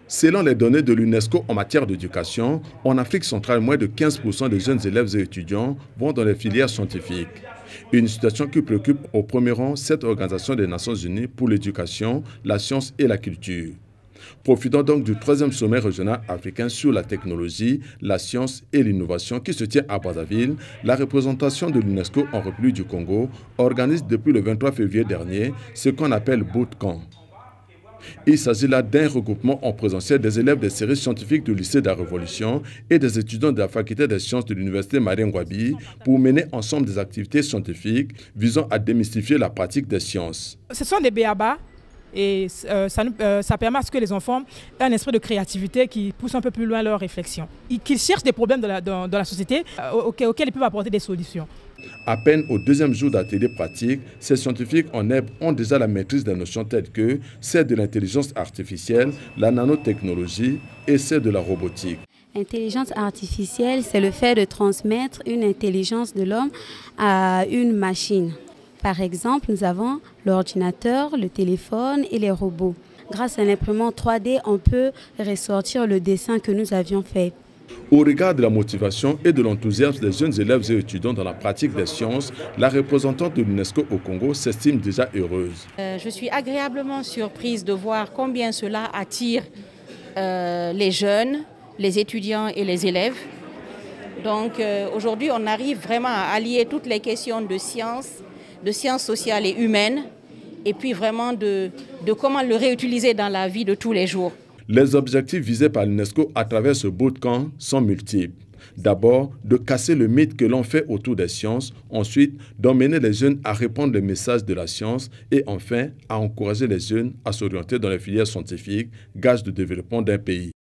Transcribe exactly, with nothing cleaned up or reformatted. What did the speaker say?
Selon les données de l'UNESCO en matière d'éducation, en Afrique centrale, moins de quinze pour cent des jeunes élèves et étudiants vont dans les filières scientifiques. Une situation qui préoccupe au premier rang cette organisation des Nations Unies pour l'éducation, la science et la culture. Profitant donc du troisième sommet régional africain sur la technologie, la science et l'innovation qui se tient à Brazzaville, la représentation de l'UNESCO en République du Congo organise depuis le vingt-trois février dernier ce qu'on appelle Bootcamp. Il s'agit là d'un regroupement en présentiel des élèves des séries scientifiques du lycée de la Révolution et des étudiants de la faculté des sciences de l'université Marien-Ngouabi pour mener ensemble des activités scientifiques visant à démystifier la pratique des sciences. Ce sont des B A B A et euh, ça, euh, ça permet à ce que les enfants aient un esprit de créativité qui pousse un peu plus loin leur réflexion. Qu'ils cherchent des problèmes de la, de, de la société euh, auxquels, auxquels ils peuvent apporter des solutions. À peine au deuxième jour d'atelier pratique, ces scientifiques en herbe ont déjà la maîtrise des notions telles que celle de l'intelligence artificielle, la nanotechnologie et celle de la robotique. L'intelligence artificielle, c'est le fait de transmettre une intelligence de l'homme à une machine. Par exemple, nous avons l'ordinateur, le téléphone et les robots. Grâce à l'imprimante trois D, on peut ressortir le dessin que nous avions fait. Au regard de la motivation et de l'enthousiasme des jeunes élèves et étudiants dans la pratique des sciences, la représentante de l'UNESCO au Congo s'estime déjà heureuse. Euh, je suis agréablement surprise de voir combien cela attire euh, les jeunes, les étudiants et les élèves. Donc euh, aujourd'hui, on arrive vraiment à allier toutes les questions de sciences, de sciences sociales et humaines, et puis vraiment de, de comment le réutiliser dans la vie de tous les jours. Les objectifs visés par l'UNESCO à travers ce bootcamp sont multiples. D'abord, de casser le mythe que l'on fait autour des sciences, ensuite, d'emmener les jeunes à répandre le message de la science et enfin, à encourager les jeunes à s'orienter dans les filières scientifiques, gage de développement d'un pays.